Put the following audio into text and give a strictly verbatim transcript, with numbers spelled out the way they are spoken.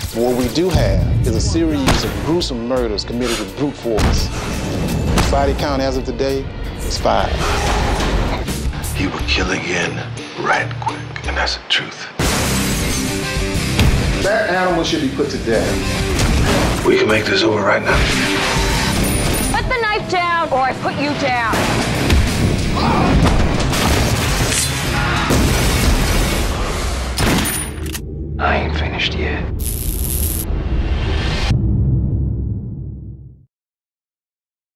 But what we do have is a series of gruesome murders committed with brute force. The body count as of today is five. He would kill again right quick, and that's the truth. That animal should be put to death. We can make this over right now. Put the knife down, or I put you down.